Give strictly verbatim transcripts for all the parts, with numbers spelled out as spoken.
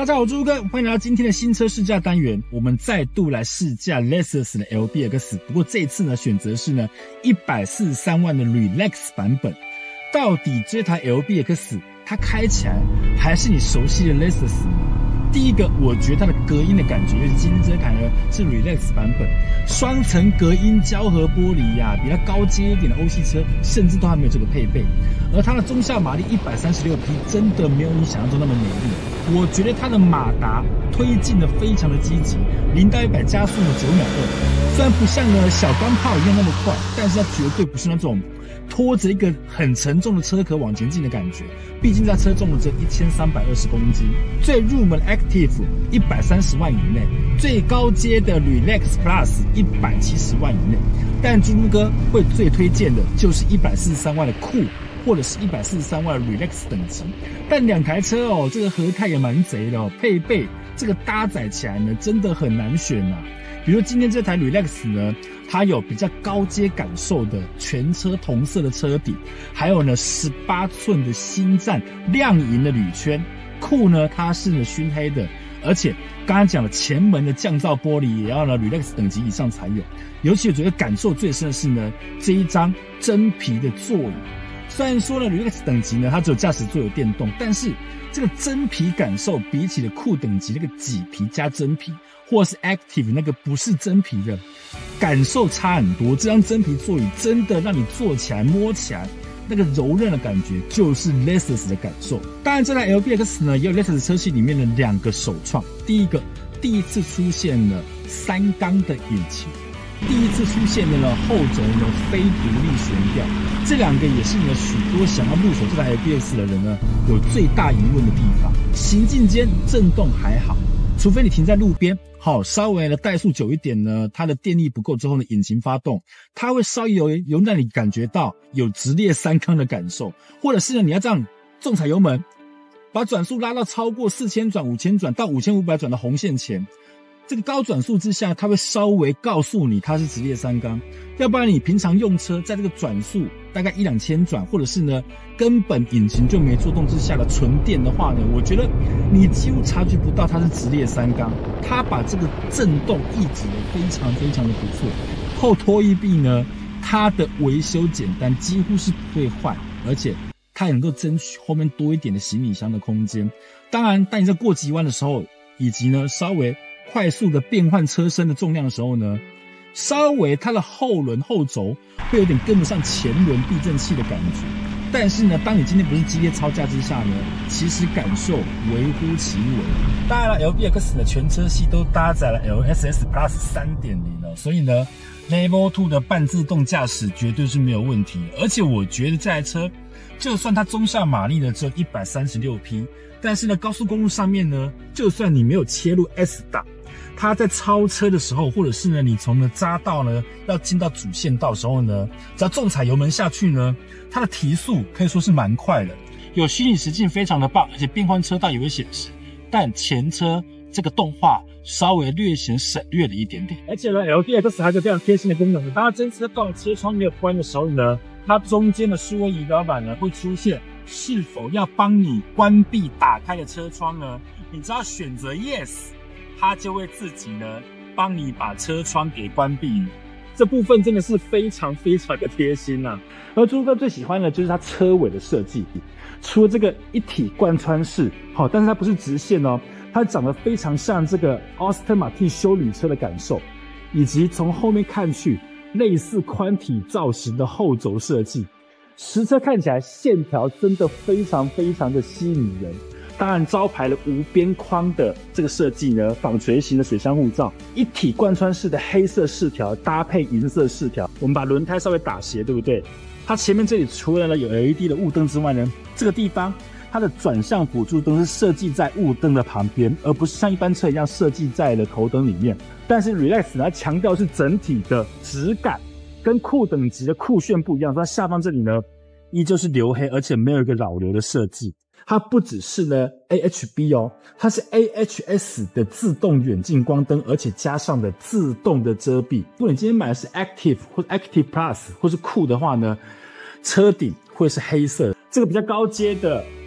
大家好，我是朱哥，欢迎来到今天的新车试驾单元。我们再度来试驾 Lexus 的 L B X， 不过这一次呢，选择是呢一百四十三万的 Relax 版本。到底这台 L B X 它开起来还是你熟悉的 Lexus 呢？第一个，我觉得它的隔音的感觉，尤其今天这台呢是 Relax 版本，双层隔音胶合玻璃呀、啊，比它高阶一点的欧系车甚至都还没有这个配备。而它的中下马力一百三十六匹真的没有你想象中那么美丽。我觉得它的马达推进的非常的积极，零到一百加速呢九秒二，虽然不像呢小钢炮一样那么快，但是它绝对不是那种拖着一个很沉重的车壳往前进的感觉。毕竟这车重了只有一千三百二十公斤。最入门 Active 一百三十万以内，最高阶的 Relax Plus 一百七十万以内。但猪猪哥会最推荐的就是一百四十三万的酷，或者是一百四十三万的 Relax 等级。但两台车哦，这个和泰也蛮贼的哦，配备这个搭载起来呢，真的很难选啊。比如今天这台 Relax 呢，它有比较高阶感受的全车同色的车底，还有呢十八寸的星战亮银的铝圈。酷呢，它是呢熏黑的，而且刚刚讲的前门的降噪玻璃也要呢 Relax 等级以上才有。尤其我觉得感受最深的是呢这一张真皮的座椅。虽然说呢 Relax 等级呢它只有驾驶座有电动，但是这个真皮感受比起了酷等级那个麂皮加真皮，或是 Active 那个不是真皮的感受差很多。这张真皮座椅真的让你坐起来摸起来那个柔韧的感觉，就是 Lexus 的感受。当然这台 L B X 呢也有 Lexus 车系里面的两个首创。第一个，第一次出现了三缸的引擎，第一次出现的呢后轴呢非独立悬吊，这两个也是呢许多想要入手这台 L B X 的人呢有最大疑问的地方。行进间震动还好，除非你停在路边，好稍微的怠速久一点呢，它的电力不够之后呢，引擎发动，它会稍微有有让你感觉到有直列三缸的感受，或者是呢你要这样重踩油门，把转速拉到超过四千转、五千转到五千五百转的红线前。这个高转速之下，它会稍微告诉你它是直列三缸，要不然你平常用车在这个转速大概一两千转，或者是呢根本引擎就没作动之下的纯电的话呢，我觉得你几乎察觉不到它是直列三缸。它把这个震动抑制的非常非常的不错。后拖曳臂呢，它的维修简单，几乎是不会坏，而且它也能够争取后面多一点的行李箱的空间。当然，当你在过急弯的时候，以及呢稍微快速的变换车身的重量的时候呢，稍微它的后轮后轴会有点跟不上前轮避震器的感觉。但是呢，当你今天不是激烈超价之下呢，其实感受微乎其微。当然了 ，L B X 的全车系都搭载了 L S S Plus 三点零 了，所以呢 ，Level 二的半自动驾驶绝对是没有问题。而且我觉得这台车，就算它中下马力呢只有一百三十六匹，但是呢，高速公路上面呢，就算你没有切入 S 档，它在超车的时候，或者是呢，你从呢匝道呢要进到主线道的时候呢，只要重踩油门下去呢，它的提速可以说是蛮快的，有虚拟实境非常的棒，而且变换车道也会显示，但前车这个动画稍微略显省略了一点点。而且呢 ，L B X 还有一个非常贴心的功能，当它侦测到车窗没有关的时候呢，它中间的数位仪表板呢会出现是否要帮你关闭打开的车窗呢？你只要选择 Yes。它就会自己呢帮你把车窗给关闭，这部分真的是非常非常的贴心呐、啊。而朱哥最喜欢的就是它车尾的设计，除了这个一体贯穿式，好，但是它不是直线哦，它长得非常像这个奥斯汀马丁休旅车的感受，以及从后面看去类似宽体造型的后轴设计，实车看起来线条真的非常非常的吸引人。当然，招牌了无边框的这个设计呢，纺锤型的水箱护罩，一体贯穿式的黑色饰条搭配银色饰条，我们把轮胎稍微打斜，对不对？它前面这里除了呢有 L E D 的雾灯之外呢，这个地方它的转向辅助灯是设计在雾灯的旁边，而不是像一般车一样设计在了头灯里面。但是 Relax 呢，它强调是整体的质感，跟酷等级的酷炫不一样，它下方这里呢依旧是黝黑，而且没有一个扰流的设计。它不只是呢 A H B 哦，它是 A H S 的自动远近光灯，而且加上的自动的遮蔽。如果你今天买的是 Active 或者 Active Plus 或是酷的话呢，车顶会是黑色。这个比较高阶的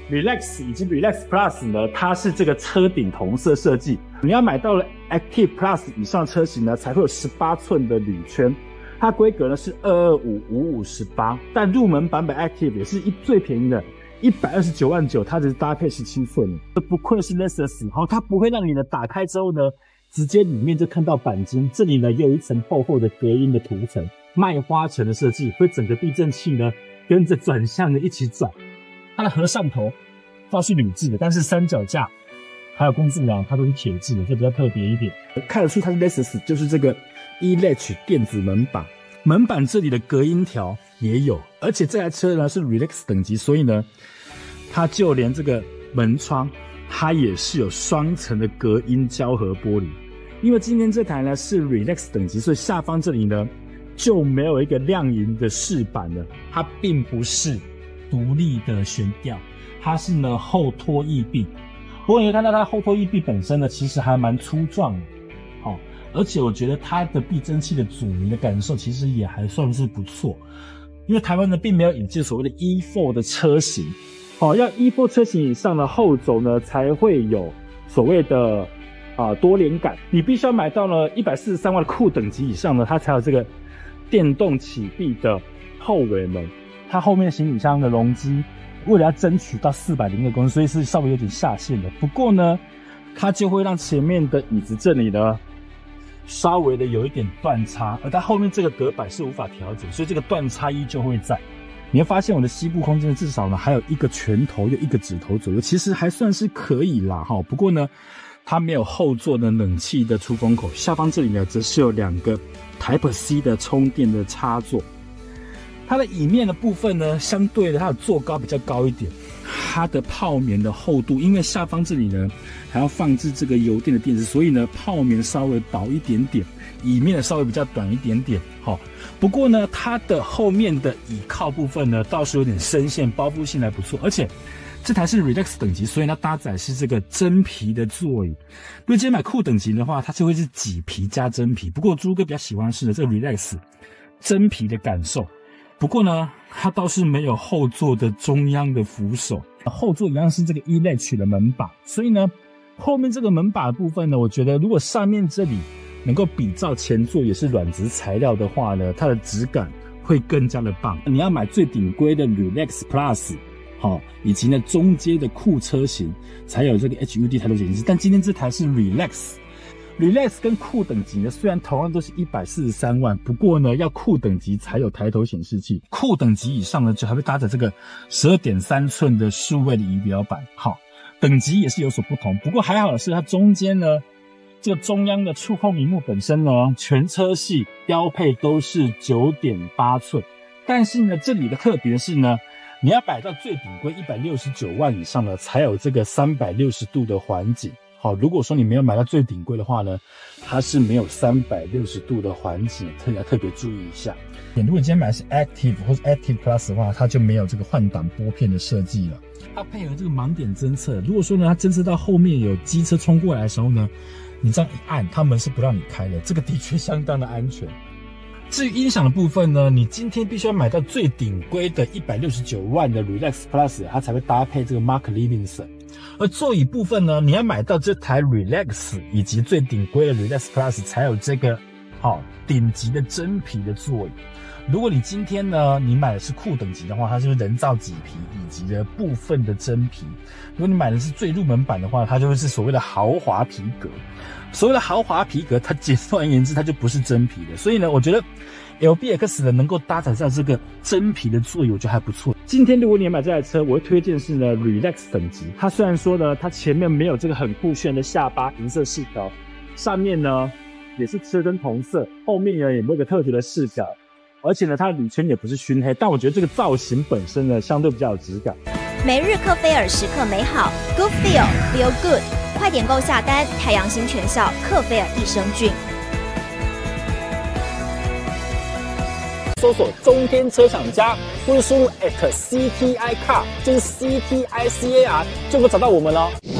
Relax 以及 Relax Plus 呢，它是这个车顶同色设计。你要买到了 Active Plus 以上车型呢，才会有十八寸的铝圈。它规格呢是二二五五五十八，但入门版本 Active 也是一最便宜的，一百二十九万九，它只是搭配十七寸。不愧是 Lexus， 好，它不会让你呢打开之后呢，直接里面就看到钣金，这里呢又有一层厚厚的隔音的涂层，麦花臣的设计，会整个避震器呢跟着转向的一起转。它的合上头倒是铝制的，但是三脚架还有公速梁它都是铁制的，这比较特别一点。看得出它是 Lexus， 就是这个 E-Latch 电子门把，门板这里的隔音条也有，而且这台车呢是 Relax 等级，所以呢，它就连这个门窗它也是有双层的隔音胶合玻璃。因为今天这台呢是 Relax 等级，所以下方这里呢就没有一个亮银的饰板了，它并不是独立的悬吊，它是呢后拖翼臂。不过你会看到它后拖翼臂本身呢，其实还蛮粗壮的，好、哦，而且我觉得它的避震器的阻尼的感受其实也还算是不错。因为台湾呢并没有引进所谓的 E 四 的车型，好、哦，要 E 四 车型以上的后轴呢才会有所谓的啊、呃、多连杆，你必须要买到呢一百四十三万的酷等级以上呢，它才有这个电动启闭的后尾门。它后面行李箱的容积，为了要争取到四百零二公斤，所以是稍微有点下限的。不过呢，它就会让前面的椅子这里呢，稍微的有一点断差，而它后面这个隔板是无法调整，所以这个断差依旧会在。你会发现我的膝部空间至少呢还有一个拳头又一个指头左右，其实还算是可以啦哈。不过呢，它没有后座的冷气的出风口，下方这里呢则是有两个 Type C 的充电的插座。它的椅面的部分呢，相对的它的座高比较高一点，它的泡棉的厚度，因为下方这里呢还要放置这个油电的电池，所以呢泡棉稍微薄一点点，椅面的稍微比较短一点点。好、哦，不过呢它的后面的椅靠部分呢倒是有点深陷，包覆性还不错，而且这台是 Relax 等级，所以它搭载是这个真皮的座椅。如果今天买酷等级的话，它就会是麂皮加真皮。不过朱哥比较喜欢是的这个 Relax 真皮的感受。不过呢，它倒是没有后座的中央的扶手，后座一样是这个 E-Latch 的门把，所以呢，后面这个门把的部分呢，我觉得如果上面这里能够比照前座也是软质材料的话呢，它的质感会更加的棒。你要买最顶规的 Relax Plus， 好、哦，以及呢中阶的酷车型才有这个 H U D 抬头显示器，但今天这台是 Relax。Relax 跟酷等级呢，虽然同样都是一百四十三万，不过呢，要酷等级才有抬头显示器，酷等级以上呢，就还会搭载这个 十二点三寸的数位的仪表板。好，等级也是有所不同，不过还好的是它中间呢，这个中央的触控萤幕本身呢，全车系标配都是 九点八寸，但是呢，这里的特别是呢，你要摆到最顶规一百六十九万以上呢，才有这个三百六十度的环景。好，如果说你没有买到最顶规的话呢，它是没有三百六十度的环景，特别特别注意一下。如果你今天买的是 Active 或是 Active Plus 的话，它就没有这个换挡拨片的设计了。它配合这个盲点侦测，如果说呢，它侦测到后面有机车冲过来的时候呢，你这样一按，它门是不让你开的，这个的确相当的安全。至于音响的部分呢，你今天必须要买到最顶规的一百六十九万的 Relax Plus， 它才会搭配这个 Mark Levinson。而座椅部分呢，你要买到这台 Relax 以及最顶规的 Relax Plus 才有这个好顶级的真皮的座椅。如果你今天呢，你买的是酷等级的话，它就是人造麂皮以及的部分的真皮。如果你买的是最入门版的话，它就会是所谓的豪华皮革。所谓的豪华皮革，它简而言之，它就不是真皮的。所以呢，我觉得 L B X 的能够搭载上这个真皮的座椅，我觉得还不错。今天如果你买这台车，我会推荐是呢 Relax 等级。它虽然说呢，它前面没有这个很酷炫的下巴银色饰条，上面呢也是车灯同色，后面呢也没有一个特别的饰条，而且呢它的铝圈也不是熏黑，但我觉得这个造型本身呢相对比较有质感。 每日克菲尔时刻美好 ，Good Feel Feel Good， 快点购下单！太阳星全效克菲尔益生菌。 搜索中天车厂家，或者输入 at C T I Car， 就是 C T I C A R， 就能找到我们了。